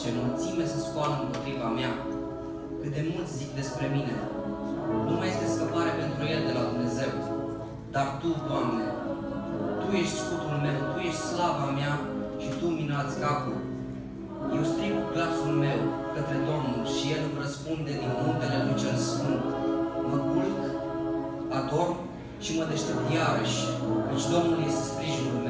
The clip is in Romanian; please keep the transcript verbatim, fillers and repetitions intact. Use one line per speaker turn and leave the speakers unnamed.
ce mulțime se scoală împotriva mea, cât de mulți zic despre mine. Nu mai este scăpare pentru el de la Dumnezeu. Dar Tu, Doamne, Tu ești scutul meu, Tu ești slava mea și Tu mi înalți capul. Eu strig cu glasul meu către Domnul și El îmi răspunde din muntele Lui cel Sfânt. Mă culc, adorm și mă deștept iarăși, căci Domnul este sprijinul